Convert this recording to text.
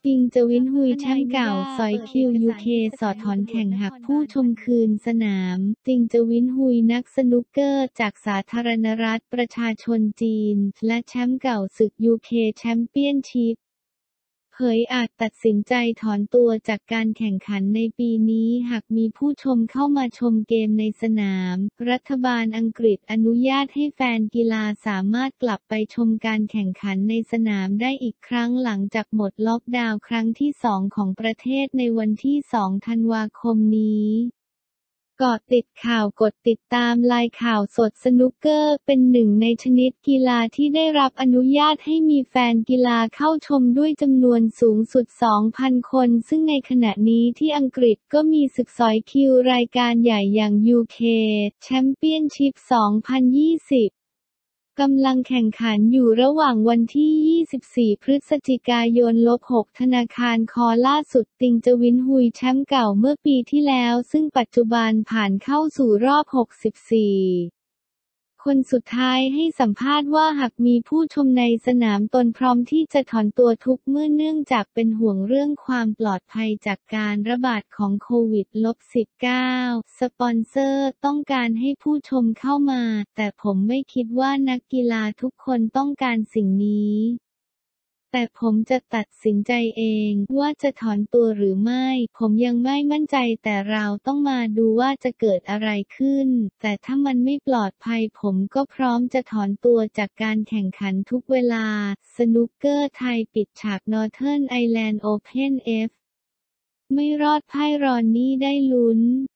ปิงจวินฮุยแชมป์เก่าซอยคิวยูเคสอถอนแข่งหักผู้ชมคืนสนามปิงจวินฮุยนักสนุกเกอร์จากสาธารณรัฐประชาชนจีนและแชมป์เก่าศึกยูเคแชมเปี้ยนชิพเผยอาจตัดสินใจถอนตัวจากการแข่งขันในปีนี้หากมีผู้ชมเข้ามาชมเกมในสนามรัฐบาลอังกฤษอนุญาตให้แฟนกีฬาสามารถกลับไปชมการแข่งขันในสนามได้อีกครั้งหลังจากหมดล็อกดาวน์ครั้งที่2ของประเทศในวันที่2 ธันวาคมนี้เกาะติดข่าวกดติดตามไลน์ข่าวสดสนุกเกอร์เป็นหนึ่งในชนิดกีฬาที่ได้รับอนุญาตให้มีแฟนกีฬาเข้าชมด้วยจำนวนสูงสุด 2,000 คนซึ่งในขณะนี้ที่อังกฤษก็มีศึกซอยคิวรายการใหญ่อย่าง UK Championship 2020กำลังแข่งขันอยู่ระหว่างวันที่ 24 พฤศจิกายน-6 ธนาคารคอล่าสุดติงจวินฮุยแชมป์เก่าเมื่อปีที่แล้วซึ่งปัจจุบันผ่านเข้าสู่รอบ 64 คนสุดท้ายให้สัมภาษณ์ว่าหากมีผู้ชมในสนามตนพร้อมที่จะถอนตัวทุกเมื่อเนื่องจากเป็นห่วงเรื่องความปลอดภัยจากการระบาดของโควิด-19 สปอนเซอร์ต้องการให้ผู้ชมเข้ามาแต่ผมไม่คิดว่านักกีฬาทุกคนต้องการสิ่งนี้แต่ผมจะตัดสินใจเองว่าจะถอนตัวหรือไม่ผมยังไม่มั่นใจแต่เราต้องมาดูว่าจะเกิดอะไรขึ้นแต่ถ้ามันไม่ปลอดภัยผมก็พร้อมจะถอนตัวจากการแข่งขันทุกเวลาสนุกเกอร์ไทยปิดฉาก Northern Ireland Open F ไม่รอดพ่ายรอนนี่ได้ลุ้น